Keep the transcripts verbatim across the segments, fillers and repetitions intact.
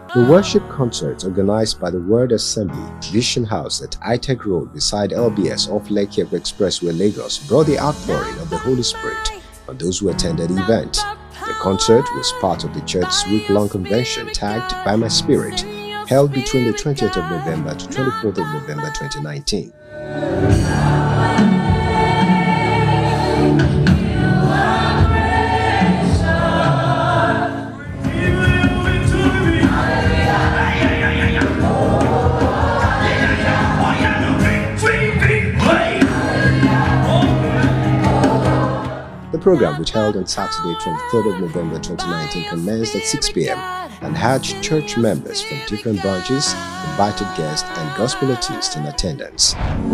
The worship concert organized by the Word Assembly Vision House at I-Tech Road beside L B S off Lekki Expressway, Lagos brought the outpouring of the Holy Spirit on those who attended the event. The concert was part of the church's week-long convention tagged By My Spirit, held between the twentieth of November to twenty-fourth of November twenty nineteen. The program, which held on Saturday, twenty-third of November twenty nineteen, commenced at six p m and had church members from different branches, invited guests, and gospel artists in attendance.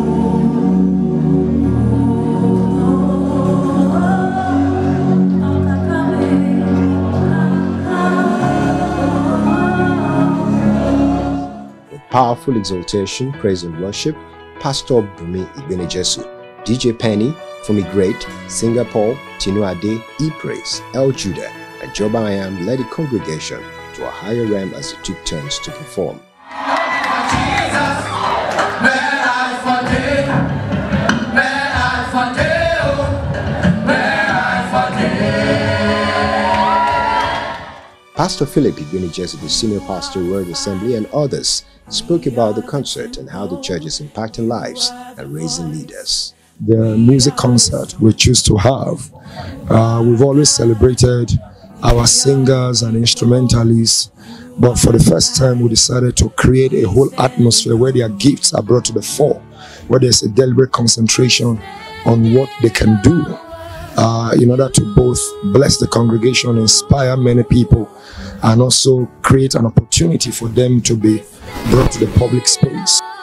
With powerful exaltation, praise and worship, Pastor Bumi Igbenejesu, D J Penny, Fumi Great, Singer Paul, Tinu Ade, E-Praise, El Judah, and Joba Iam led the congregation to a higher realm as they took turns to perform. Pastor Philip Igbenejesu, the senior pastor of Word Assembly, and others spoke about the concert and how the church is impacting lives and raising leaders. The music concert we choose to have, uh, we've always celebrated our singers and instrumentalists, but for the first time we decided to create a whole atmosphere where their gifts are brought to the fore, where there's a deliberate concentration on what they can do uh, in order to both bless the congregation, inspire many people, and also create an opportunity for them to be brought to the public space.